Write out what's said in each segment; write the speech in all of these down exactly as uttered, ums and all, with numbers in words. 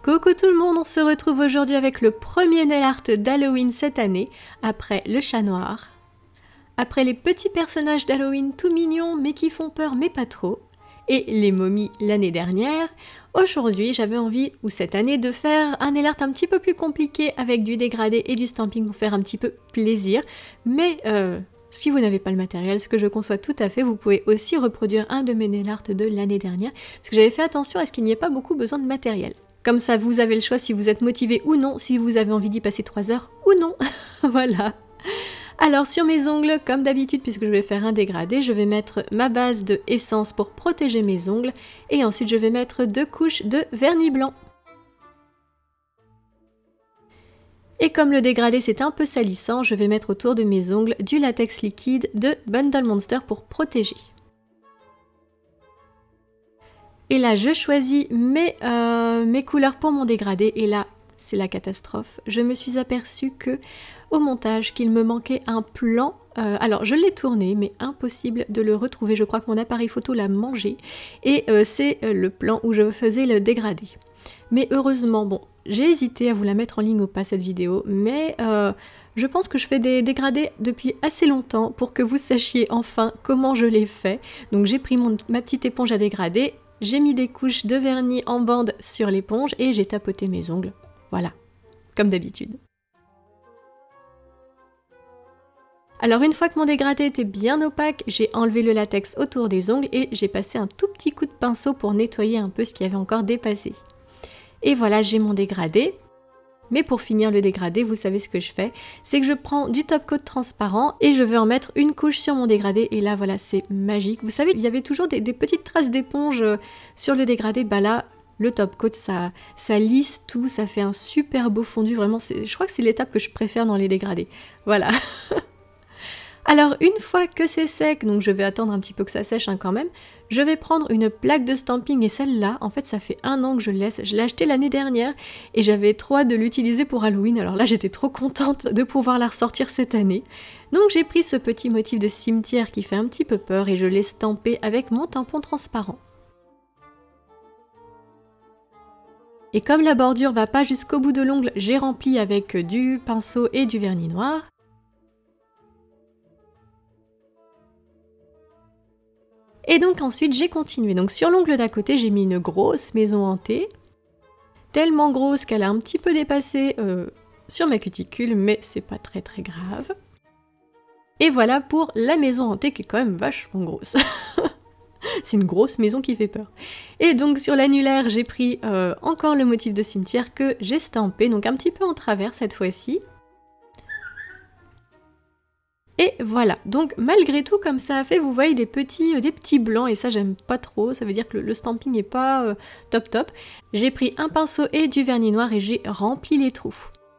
Coucou tout le monde, on se retrouve aujourd'hui avec le premier nail art d'Halloween cette année, après le chat noir. Après les petits personnages d'Halloween tout mignons mais qui font peur mais pas trop, et les momies l'année dernière, aujourd'hui j'avais envie, ou cette année, de faire un nail art un petit peu plus compliqué avec du dégradé et du stamping pour faire un petit peu plaisir, mais euh, si vous n'avez pas le matériel, ce que je conçois tout à fait, vous pouvez aussi reproduire un de mes nail art de l'année dernière, parce que j'avais fait attention à ce qu'il n'y ait pas beaucoup besoin de matériel. Comme ça, vous avez le choix si vous êtes motivé ou non, si vous avez envie d'y passer trois heures ou non. Voilà. Alors sur mes ongles, comme d'habitude, puisque je vais faire un dégradé, je vais mettre ma base de essence pour protéger mes ongles. Et ensuite, je vais mettre deux couches de vernis blanc. Et comme le dégradé c'est un peu salissant, je vais mettre autour de mes ongles du latex liquide de Bundle Monster pour protéger. Et là, je choisis mes, euh, mes couleurs pour mon dégradé. Et là, c'est la catastrophe. Je me suis aperçue que au montage, qu'il me manquait un plan. Euh, alors, je l'ai tourné, mais impossible de le retrouver. Je crois que mon appareil photo l'a mangé. Et euh, c'est euh, le plan où je faisais le dégradé. Mais heureusement, bon, j'ai hésité à vous la mettre en ligne ou pas, cette vidéo. Mais euh, je pense que je fais des dégradés depuis assez longtemps pour que vous sachiez enfin comment je les fais. Donc, j'ai pris mon, ma petite éponge à dégrader. J'ai mis des couches de vernis en bande sur l'éponge et j'ai tapoté mes ongles. Voilà, comme d'habitude. Alors une fois que mon dégradé était bien opaque, j'ai enlevé le latex autour des ongles et j'ai passé un tout petit coup de pinceau pour nettoyer un peu ce qui avait encore dépassé. Et voilà, j'ai mon dégradé. Mais pour finir le dégradé, vous savez ce que je fais, c'est que je prends du top coat transparent et je vais en mettre une couche sur mon dégradé et là voilà, c'est magique. Vous savez, il y avait toujours des, des petites traces d'éponge sur le dégradé, bah là, le top coat, ça, ça lisse tout, ça fait un super beau fondu, vraiment, je crois que c'est l'étape que je préfère dans les dégradés. Voilà. Alors une fois que c'est sec, donc je vais attendre un petit peu que ça sèche hein, quand même, je vais prendre une plaque de stamping et celle-là, en fait ça fait un an que je le laisse, je l'ai achetée l'année dernière et j'avais trop hâte de l'utiliser pour Halloween, alors là j'étais trop contente de pouvoir la ressortir cette année. Donc j'ai pris ce petit motif de cimetière qui fait un petit peu peur et je l'ai stampé avec mon tampon transparent. Et comme la bordure va pas jusqu'au bout de l'ongle, j'ai rempli avec du pinceau et du vernis noir. Et donc ensuite j'ai continué, donc sur l'ongle d'à côté j'ai mis une grosse maison hantée, tellement grosse qu'elle a un petit peu dépassé euh, sur ma cuticule, mais c'est pas très très grave. Et voilà pour la maison hantée qui est quand même vachement grosse. C'est une grosse maison qui fait peur. Et donc sur l'annulaire j'ai pris euh, encore le motif de cimetière que j'ai stampé, donc un petit peu en travers cette fois-ci. Et voilà, donc malgré tout, comme ça a fait, vous voyez des petits, euh, des petits blancs, et ça j'aime pas trop, ça veut dire que le, le stamping n'est pas euh, top top. J'ai pris un pinceau et du vernis noir et j'ai rempli les trous.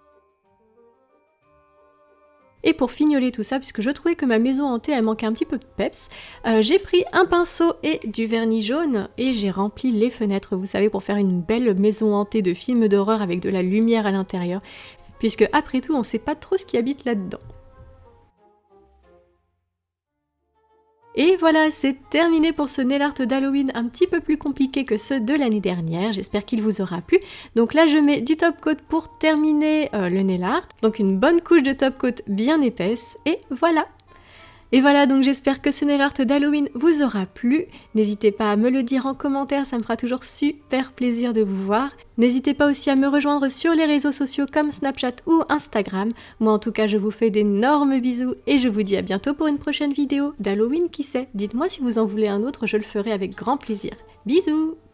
Et pour fignoler tout ça, puisque je trouvais que ma maison hantée elle manquait un petit peu de peps, euh, j'ai pris un pinceau et du vernis jaune et j'ai rempli les fenêtres, vous savez, pour faire une belle maison hantée de film d'horreur avec de la lumière à l'intérieur, puisque après tout on sait pas trop ce qui habite là-dedans. Et voilà, c'est terminé pour ce nail art d'Halloween un petit peu plus compliqué que ceux de l'année dernière, j'espère qu'il vous aura plu. Donc là je mets du top coat pour terminer euh, le nail art, donc une bonne couche de top coat bien épaisse, et voilà. Et voilà, donc j'espère que ce nail art d'Halloween vous aura plu. N'hésitez pas à me le dire en commentaire, ça me fera toujours super plaisir de vous voir. N'hésitez pas aussi à me rejoindre sur les réseaux sociaux comme Snapchat ou Instagram. Moi en tout cas, je vous fais d'énormes bisous et je vous dis à bientôt pour une prochaine vidéo d'Halloween, qui sait. Dites-moi si vous en voulez un autre, je le ferai avec grand plaisir. Bisous!